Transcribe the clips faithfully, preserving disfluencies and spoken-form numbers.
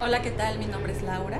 Hola, ¿qué tal? Mi nombre es Laura.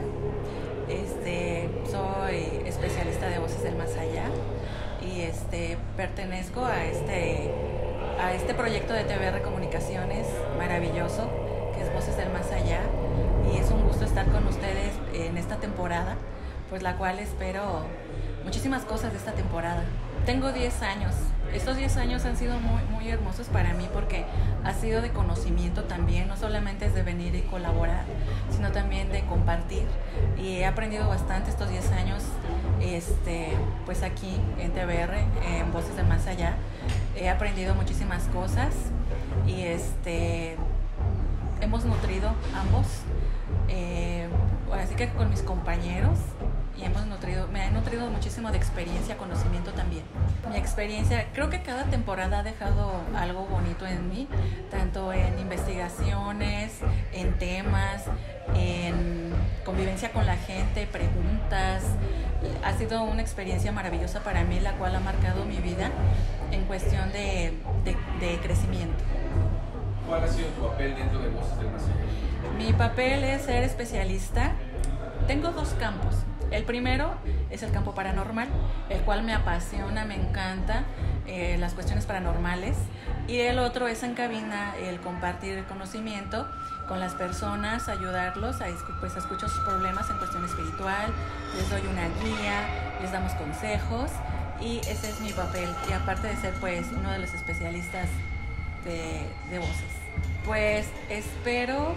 Este, soy especialista de voces del más allá y este, pertenezco a este, a este proyecto de T V R Comunicaciones maravilloso que es Voces del Más Allá, y es un gusto estar con ustedes en esta temporada, pues la cual espero muchísimas cosas de esta temporada. Tengo diez años. Estos diez años han sido muy, muy hermosos para mí porque ha sido de conocimiento también, no solamente es de venir y colaborar, sino también de compartir. Y he aprendido bastante estos diez años, este, pues aquí en T V R, en Voces del Más Allá. He aprendido muchísimas cosas y este, hemos nutrido ambos, eh, así que con mis compañeros. Y hemos nutrido, me he nutrido muchísimo de experiencia, conocimiento también. Mi experiencia, creo que cada temporada ha dejado algo bonito en mí, tanto en investigaciones, en temas, en convivencia con la gente, preguntas. Ha sido una experiencia maravillosa para mí, la cual ha marcado mi vida en cuestión de, de, de crecimiento. ¿Cuál ha sido tu papel dentro de Voces del Más Allá? Mi papel es ser especialista. Tengo dos campos. El primero es el campo paranormal, el cual me apasiona, me encanta eh, las cuestiones paranormales. Y el otro es en cabina, el compartir el conocimiento con las personas, ayudarlos a, pues, a escuchar sus problemas en cuestión espiritual. Les doy una guía, les damos consejos y ese es mi papel. Y aparte de ser pues uno de los especialistas de, de voces, pues espero,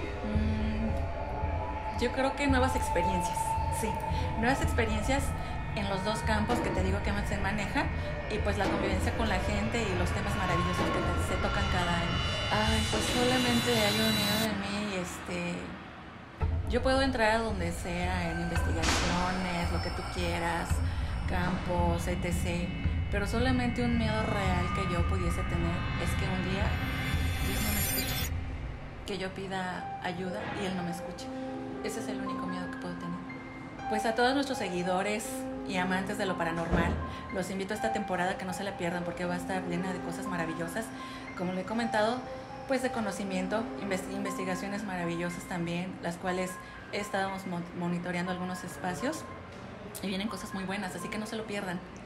mmm, yo creo que nuevas experiencias. Sí, nuevas experiencias en los dos campos que te digo que se maneja, y pues la convivencia con la gente y los temas maravillosos que se tocan cada año. Ay, pues solamente hay un miedo en mí, este, yo puedo entrar a donde sea, en investigaciones, lo que tú quieras, campos, etcétera, pero solamente un miedo real que yo pudiese tener es que un día Dios no me escuche, que yo pida ayuda y Él no me escuche. Ese es el único miedo que puedo tener. Pues a todos nuestros seguidores y amantes de lo paranormal, los invito a esta temporada, que no se la pierdan porque va a estar llena de cosas maravillosas, como le he comentado, pues de conocimiento, investigaciones maravillosas también, las cuales he estado monitoreando algunos espacios y vienen cosas muy buenas, así que no se lo pierdan.